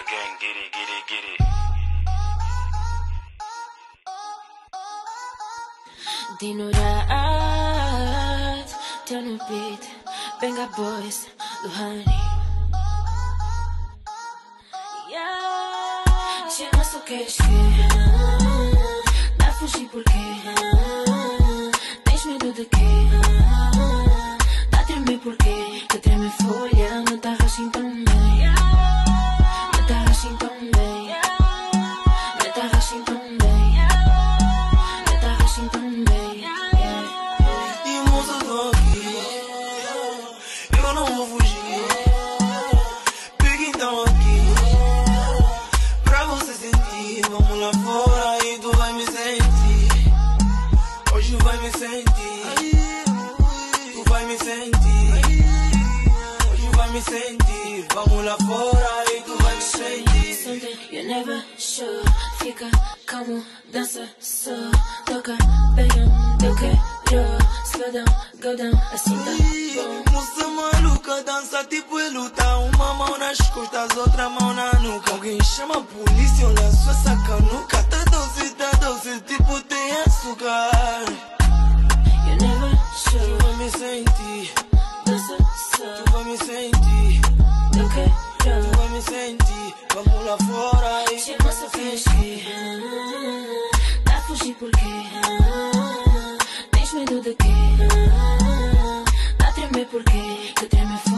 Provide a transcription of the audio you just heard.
gang, get it, get it, get it. Dinorat, tell no beat, Benga Boys, Luhani. Chama só queres que dá a fugir porque tens medo de quê? Dá a tremer porque que treme folha, não tá assim tão bem. Não tá assim tão bem. Não tá assim tão bem. Não tá assim tão bem. E moça tô aqui, eu não vou fugir. Pega então aqui, pra você sentir. Vamos lá fora e tu vai me sentir. Hoje vai me sentir. Tu vai me sentir. Hoje vai me sentir. Vamos lá fora e tu vai me sentir. Something you never show. Fica calmo, dança só. Toca bem onde eu quero. Slow down, go down, assim tá bom. Moça maluca, dança tipo e luta. Uma mão nas costas, outra mão na nuca. Alguém chama a polícia, olha sua sacanuca. Tá doce, tipo tem açúcar. You never Tu show. vai me sentir, Dança só. tu vai me sentir. Eu quero. Tu vai me sentir, vamos lá fora e Chama só queres que dá a fugir porque tens medo de quê? Dá a tremer porque que treme